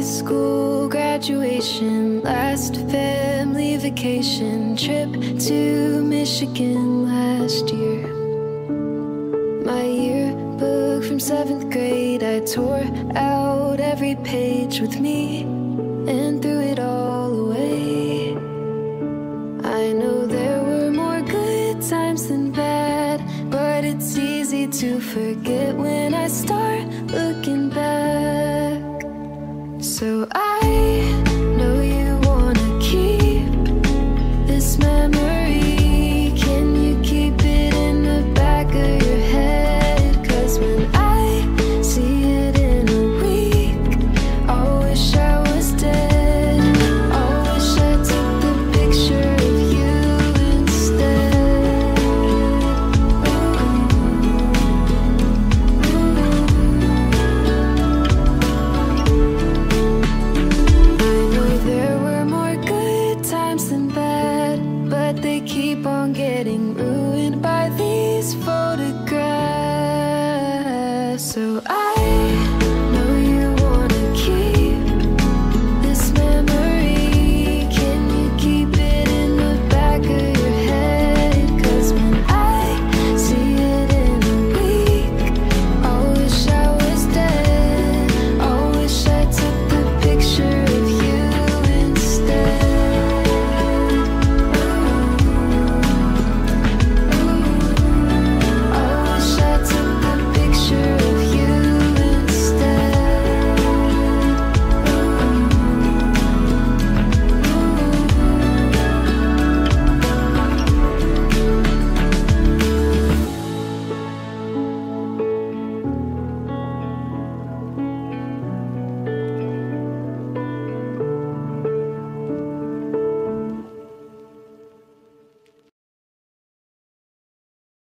school graduation, last family vacation, trip to Michigan last year. My yearbook from 7th grade, I tore out every page with me and threw it all away. I know there were more good times than bad, but it's easy to forget when I start